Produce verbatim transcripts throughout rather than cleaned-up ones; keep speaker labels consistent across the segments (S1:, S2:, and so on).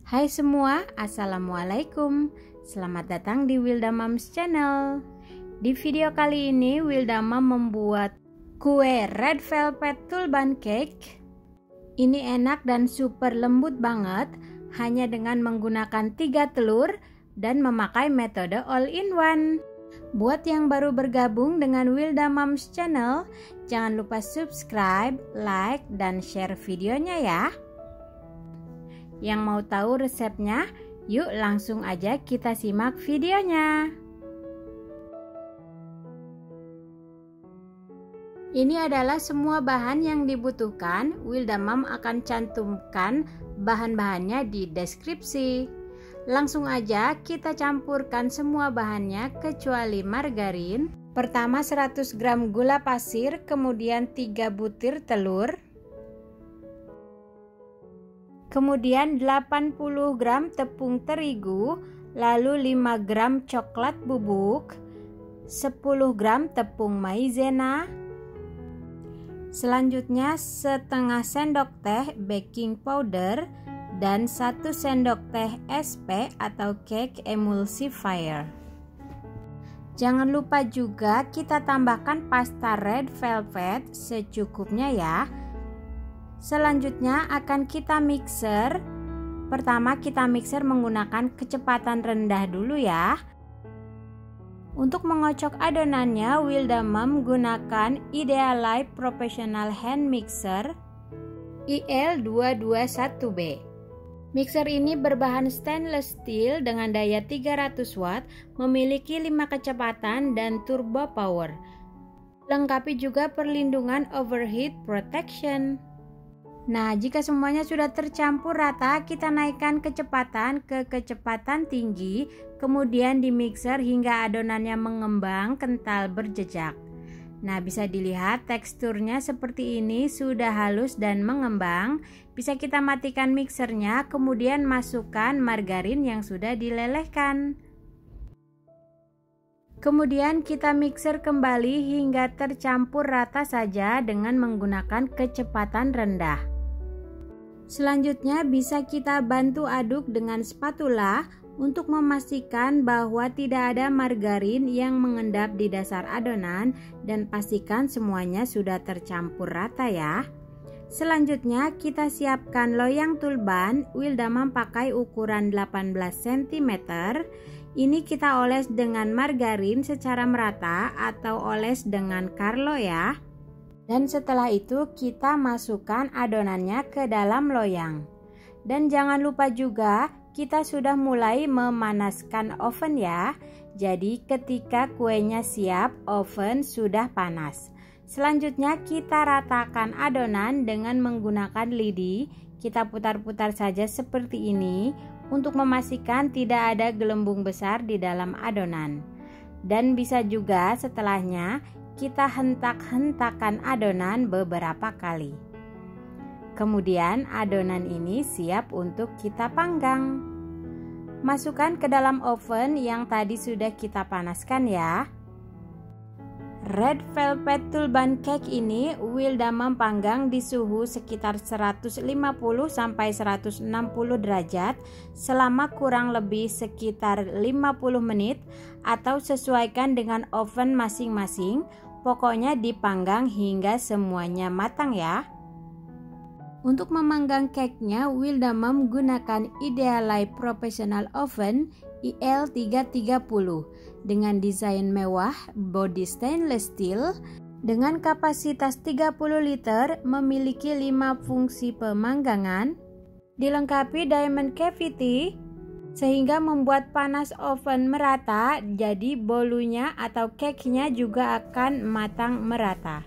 S1: Hai semua, Assalamualaikum. Selamat datang di Wilda Moms Channel. Di video kali ini Wilda Mom membuat kue red velvet tulban cake. Ini enak dan super lembut banget, hanya dengan menggunakan tiga telur dan memakai metode all in one. Buat yang baru bergabung dengan Wilda Moms Channel, jangan lupa subscribe, like, dan share videonya ya. Yang mau tahu resepnya, yuk langsung aja kita simak videonya. Ini adalah semua bahan yang dibutuhkan. Wilda Mom akan cantumkan bahan-bahannya di deskripsi. Langsung aja kita campurkan semua bahannya kecuali margarin. Pertama seratus gram gula pasir, kemudian tiga butir telur. Kemudian delapan puluh gram tepung terigu, lalu lima gram coklat bubuk, sepuluh gram tepung maizena. Selanjutnya setengah sendok teh baking powder dan satu sendok teh S P atau cake emulsifier. Jangan lupa juga kita tambahkan pasta red velvet secukupnya ya. Selanjutnya akan kita mixer. Pertama kita mixer menggunakan kecepatan rendah dulu ya. Untuk mengocok adonannya, Wilda Mom menggunakan Idealize Professional Hand Mixer I L dua dua satu B. Mixer ini berbahan stainless steel dengan daya tiga ratus watt, memiliki lima kecepatan dan turbo power. Lengkapi juga perlindungan overheat protection. Nah, jika semuanya sudah tercampur rata, kita naikkan kecepatan ke kecepatan tinggi, kemudian di mixer hingga adonannya mengembang kental berjejak. Nah, bisa dilihat teksturnya seperti ini, sudah halus dan mengembang. Bisa kita matikan mixernya, kemudian masukkan margarin yang sudah dilelehkan. Kemudian kita mixer kembali hingga tercampur rata saja dengan menggunakan kecepatan rendah. Selanjutnya bisa kita bantu aduk dengan spatula untuk memastikan bahwa tidak ada margarin yang mengendap di dasar adonan dan pastikan semuanya sudah tercampur rata ya. Selanjutnya kita siapkan loyang tulban. Wilda Mom pakai ukuran delapan belas sentimeter. Ini kita oles dengan margarin secara merata atau oles dengan Carlo ya. Dan setelah itu kita masukkan adonannya ke dalam loyang. Dan jangan lupa juga kita sudah mulai memanaskan oven ya. Jadi ketika kuenya siap, oven sudah panas. Selanjutnya kita ratakan adonan dengan menggunakan lidi. Kita putar-putar saja seperti ini untuk memastikan tidak ada gelembung besar di dalam adonan. Dan bisa juga setelahnya kita hentak-hentakan adonan beberapa kali. Kemudian adonan ini siap untuk kita panggang. Masukkan ke dalam oven yang tadi sudah kita panaskan ya. Red velvet tulban cake ini Wilda Mom panggang di suhu sekitar seratus lima puluh sampai seratus enam puluh derajat selama kurang lebih sekitar lima puluh menit atau sesuaikan dengan oven masing-masing. Pokoknya dipanggang hingga semuanya matang ya. Untuk memanggang cake-nya, Wilda Mom menggunakan Idealize Professional Oven I L tiga tiga nol dengan desain mewah, body stainless steel, dengan kapasitas tiga puluh liter, memiliki lima fungsi pemanggangan, dilengkapi diamond cavity, sehingga membuat panas oven merata, jadi bolunya atau cake-nya juga akan matang merata.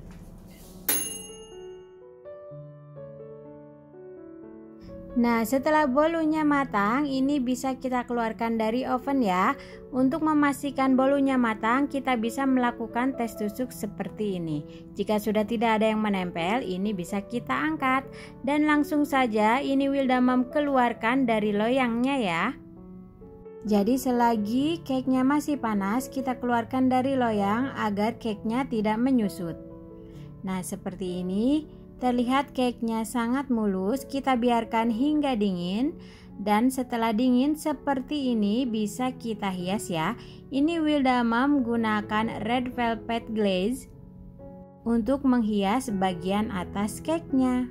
S1: Nah, setelah bolunya matang, ini bisa kita keluarkan dari oven ya. Untuk memastikan bolunya matang, kita bisa melakukan tes tusuk seperti ini. Jika sudah tidak ada yang menempel, ini bisa kita angkat. Dan langsung saja ini Wilda Mom keluarkan dari loyangnya ya. Jadi selagi cake-nya masih panas, kita keluarkan dari loyang agar cake-nya tidak menyusut. Nah, seperti ini. Terlihat cake-nya sangat mulus, kita biarkan hingga dingin. Dan setelah dingin seperti ini bisa kita hias ya. Ini Wilda Mom gunakan red velvet glaze untuk menghias bagian atas cake-nya.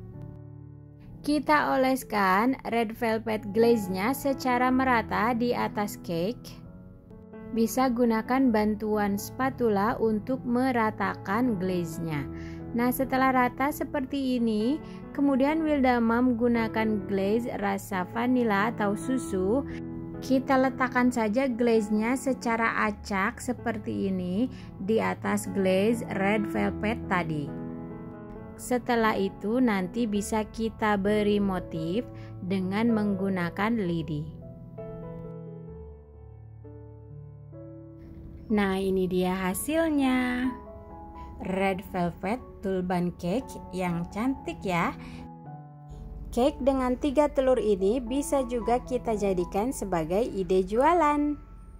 S1: Kita oleskan red velvet glaze-nya secara merata di atas cake. Bisa gunakan bantuan spatula untuk meratakan glaze-nya. Nah, setelah rata seperti ini, kemudian Wilda Mom gunakan glaze rasa vanila atau susu. Kita letakkan saja glaze-nya secara acak seperti ini di atas glaze red velvet tadi. Setelah itu nanti bisa kita beri motif dengan menggunakan lidi. Nah, ini dia hasilnya. Red velvet tulban cake yang cantik ya. Cake dengan tiga telur ini bisa juga kita jadikan sebagai ide jualan.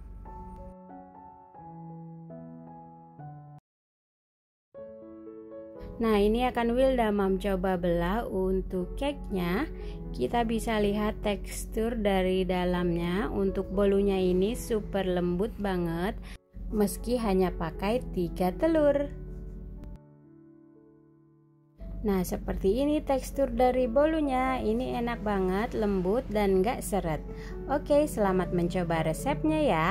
S1: Nah, ini akan Wilda Mom coba belah untuk cake-nya. Kita bisa lihat tekstur dari dalamnya. Untuk bolunya ini super lembut banget meski hanya pakai tiga telur. Nah, seperti ini tekstur dari bolunya. Ini enak banget, lembut dan gak seret. Oke, selamat mencoba resepnya ya.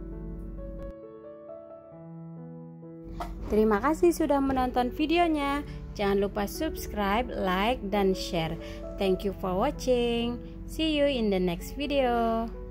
S1: Terima kasih sudah menonton videonya. Jangan lupa subscribe, like, dan share. Thank you for watching. See you in the next video.